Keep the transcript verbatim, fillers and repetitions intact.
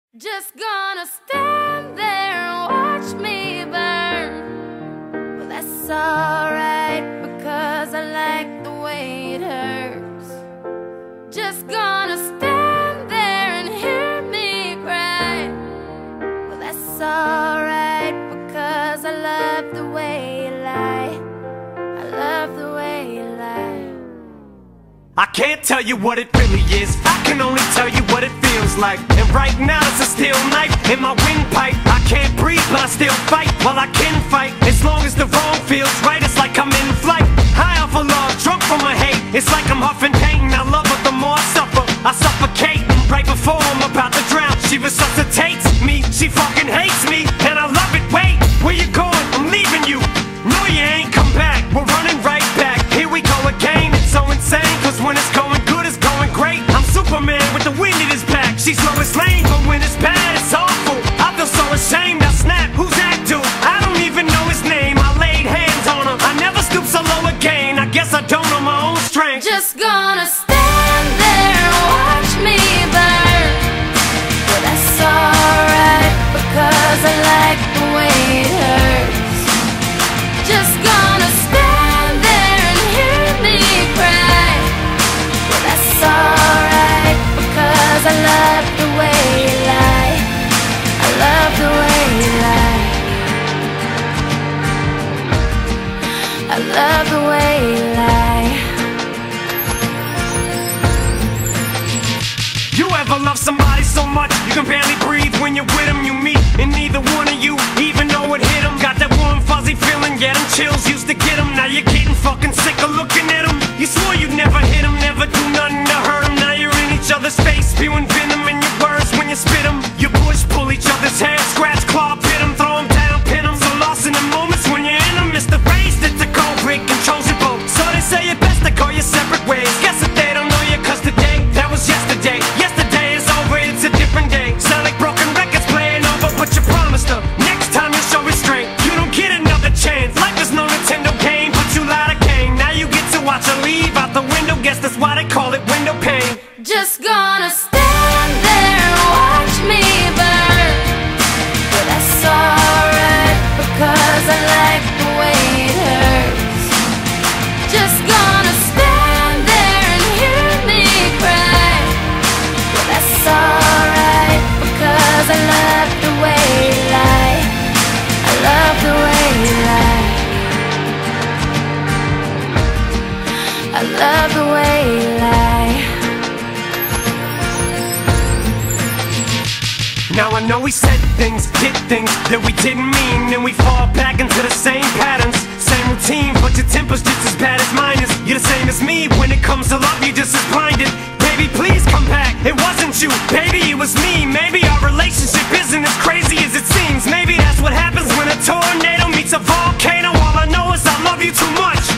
Just gonna stand there and watch me burn. Well, that's alright, because I like the way it hurts. Just gonna stand there and hear me cry. Well, that's alright, because I love the way you lie. I love the way you lie. I can't tell you what it really is, I can only tell you what it feels like. And right now it's a steel knife in my windpipe. I can't breathe but I still fight, while I can fight. As long as the wrong feels right, it's like I'm in flight. High off of love, drunk from my hate. It's like I'm huffing pain, I love her the more I suffer. I suffocate, right before I'm about to drown. She resuscitates me, she fucking hates me, and I love it. Wait, where you going? I'm leaving you. No, you ain't come back, we're running right back. Here we go again, it's so insane, cause when it's going good, it's going great. I'm Superman with the wind in his back. She's Lois Lane, but when it's bad, it's awful. I feel so ashamed, I snap, who's that dude? I don't even know his name, I laid hands on him. I never stoop so low again, I guess I don't know my own strength. Just gonna stand there and watch me burn. Well, that's alright, because I like the way it hurts. Just gonna stand there and hear me cry. Well, that's alright, because I love the way you lie. I love the way you lie. I love the way you lie. You ever love somebody so much you can barely breathe when you're with them? You meet, and neither one of you even know it hit them. Got that warm fuzzy feeling, yeah, them chills used to get them. Now you're getting fucking sick of looking at them. You swore you'd never hit them, never do nothing to hurt them. Now you're in each other's face, spewing venom in your words when you spit them. You push, pull each other's hair, scratch, claw, pit them, throw them down, pin them. So lost in the moments when you're in them. It's the phrase that the cold break controls your boat. So they say it best to go your separate ways. Guess that they don't know you, cause today, that was yesterday. Yesterday is over, it's a different day. Sound like broken records playing over, but you promised her next time you'll show restraint. You don't get another chance, life is no Nintendo game, but you lied again. Now you get to watch her leave out the window, guess that's why they call it window pane. Just gonna stand there and watch me burn. But that's alright, because I like the way it hurts. Just gonna stand there and hear me cry. But that's alright, because I love the way you lie. I love the way you lie. I love the way you lie. Now I know we said things, did things that we didn't mean, and we fall back into the same patterns, same routine, but your temper's just as bad as mine is. You're the same as me, when it comes to love you're just as blinded. Baby, please come back, it wasn't you, baby, it was me. Maybe our relationship isn't as crazy as it seems. Maybe that's what happens when a tornado meets a volcano. All I know is I love you too much.